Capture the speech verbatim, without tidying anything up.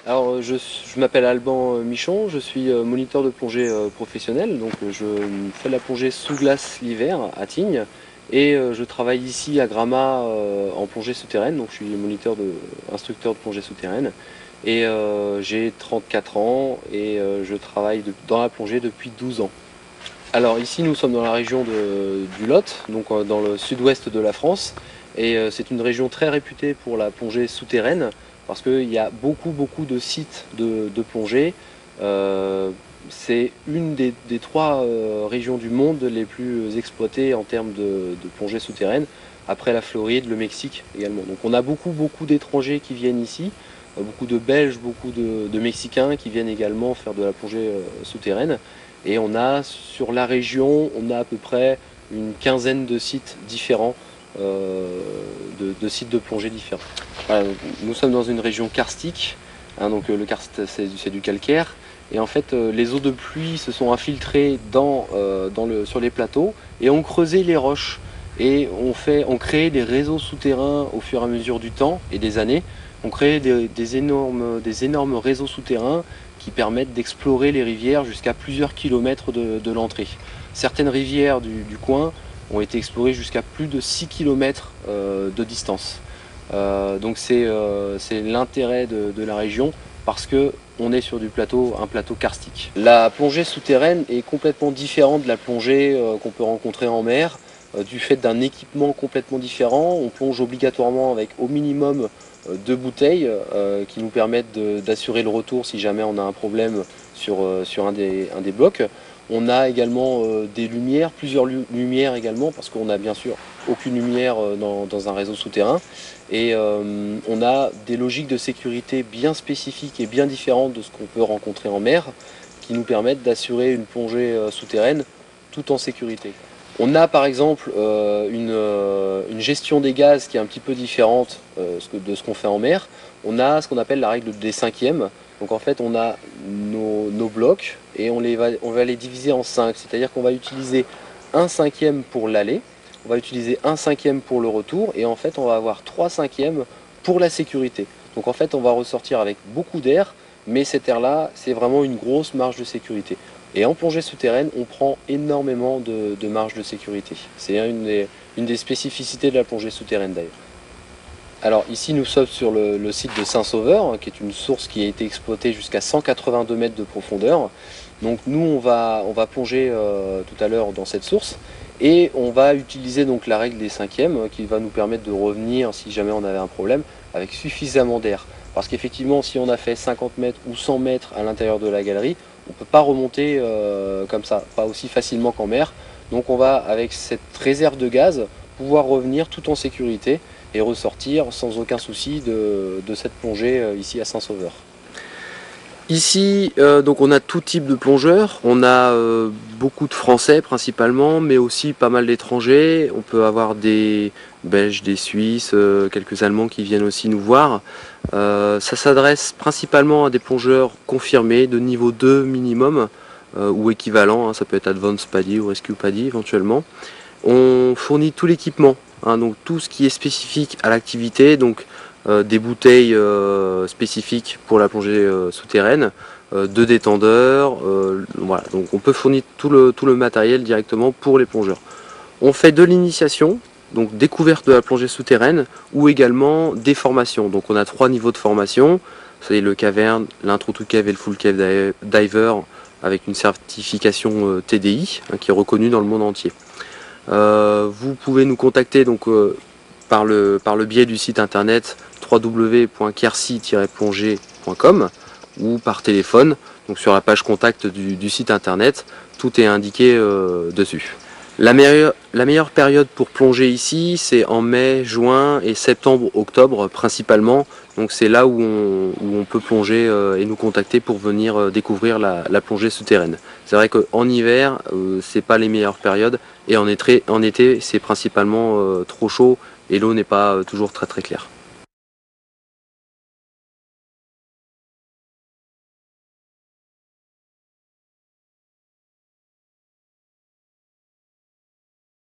Alors je, je m'appelle Alban Michon, je suis moniteur de plongée professionnel, donc je fais de la plongée sous glace l'hiver à Tignes et je travaille ici à Grammat en plongée souterraine, donc je suis moniteur de, instructeur de plongée souterraine et euh, j'ai trente-quatre ans et euh, je travaille de, dans la plongée depuis douze ans. Alors ici nous sommes dans la région de, du Lot, donc dans le sud-ouest de la France et euh, c'est une région très réputée pour la plongée souterraine parce qu'il y a beaucoup beaucoup de sites de, de plongée. Euh, c'est une des, des trois euh, régions du monde les plus exploitées en termes de, de plongée souterraine, après la Floride, le Mexique également. Donc on a beaucoup beaucoup d'étrangers qui viennent ici, euh, beaucoup de Belges, beaucoup de, de Mexicains qui viennent également faire de la plongée euh, souterraine. Et on a sur la région, on a à peu près une quinzaine de sites différents, euh, de, de sites de plongée différents. Voilà, nous sommes dans une région karstique, hein, donc le karst c'est du calcaire, et en fait euh, les eaux de pluie se sont infiltrées dans, euh, dans le, sur les plateaux et ont creusé les roches et on, fait, on crée des réseaux souterrains au fur et à mesure du temps et des années. On crée des, des, énormes, des énormes réseaux souterrains qui permettent d'explorer les rivières jusqu'à plusieurs kilomètres de, de l'entrée. Certaines rivières du, du coin ont été explorées jusqu'à plus de six kilomètres euh, de distance. Euh, donc c'est euh, l'intérêt de, de la région parce qu'on est sur du plateau, un plateau karstique. La plongée souterraine est complètement différente de la plongée euh, qu'on peut rencontrer en mer, euh, du fait d'un équipement complètement différent. On plonge obligatoirement avec au minimum euh, deux bouteilles euh, qui nous permettent d'assurer le retour si jamais on a un problème sur, euh, sur un, des, un des blocs. On a également euh, des lumières, plusieurs lu lumières également, parce qu'on n'a bien sûr aucune lumière euh, dans, dans un réseau souterrain. Et euh, on a des logiques de sécurité bien spécifiques et bien différentes de ce qu'on peut rencontrer en mer, qui nous permettent d'assurer une plongée euh, souterraine tout en sécurité. On a par exemple euh, une, euh, une gestion des gaz qui est un petit peu différente euh, de ce qu'on fait en mer. On a ce qu'on appelle la règle des cinquièmes. Donc en fait on a nos, nos blocs et on, les va, on va les diviser en cinq. C'est-à-dire qu'on va utiliser un cinquième pour l'aller, on va utiliser un cinquième pour le retour et en fait on va avoir trois cinquièmes pour la sécurité. Donc en fait on va ressortir avec beaucoup d'air, mais cet air là c'est vraiment une grosse marge de sécurité. Et en plongée souterraine, on prend énormément de, de marge de sécurité. C'est une des, une des spécificités de la plongée souterraine d'ailleurs. Alors ici nous sommes sur le, le site de Saint-Sauveur, qui est une source qui a été exploitée jusqu'à cent quatre-vingt-deux mètres de profondeur. Donc nous on va, on va plonger euh, tout à l'heure dans cette source et on va utiliser donc la règle des cinquièmes qui va nous permettre de revenir si jamais on avait un problème avec suffisamment d'air. Parce qu'effectivement si on a fait cinquante mètres ou cent mètres à l'intérieur de la galerie, on ne peut pas remonter euh, comme ça, pas aussi facilement qu'en mer. Donc on va, avec cette réserve de gaz, pouvoir revenir tout en sécurité et ressortir sans aucun souci de, de cette plongée euh, ici à Saint-Sauveur. Ici, euh, donc on a tout type de plongeurs. On a euh, beaucoup de Français principalement, mais aussi pas mal d'étrangers. On peut avoir des Belges, des Suisses, euh, quelques Allemands qui viennent aussi nous voir. Euh, ça s'adresse principalement à des plongeurs confirmés de niveau deux minimum euh, ou équivalent. Hein, ça peut être Advanced PADI ou Rescue PADI éventuellement. On fournit tout l'équipement, hein, donc tout ce qui est spécifique à l'activité. Donc Euh, des bouteilles euh, spécifiques pour la plongée euh, souterraine, euh, deux détendeurs, euh, voilà. Donc on peut fournir tout le, tout le matériel directement pour les plongeurs. On fait de l'initiation, donc découverte de la plongée souterraine, ou également des formations. Donc on a trois niveaux de formation, c'est le caverne, l'intro to cave et le full cave diver, avec une certification euh, T D I, hein, qui est reconnue dans le monde entier. Euh, vous pouvez nous contacter donc euh, par le, par le biais du site internet w w w point kersi tiret plongée point com ou par téléphone, donc sur la page contact du, du site internet, tout est indiqué euh, dessus. La meilleure, la meilleure période pour plonger ici, c'est en mai, juin et septembre, octobre principalement. Donc c'est là où on, où on peut plonger euh, et nous contacter pour venir euh, découvrir la, la plongée souterraine. C'est vrai qu'en hiver, euh, c'est pas les meilleures périodes et en été, en été c'est principalement euh, trop chaud et l'eau n'est pas euh, toujours très très claire.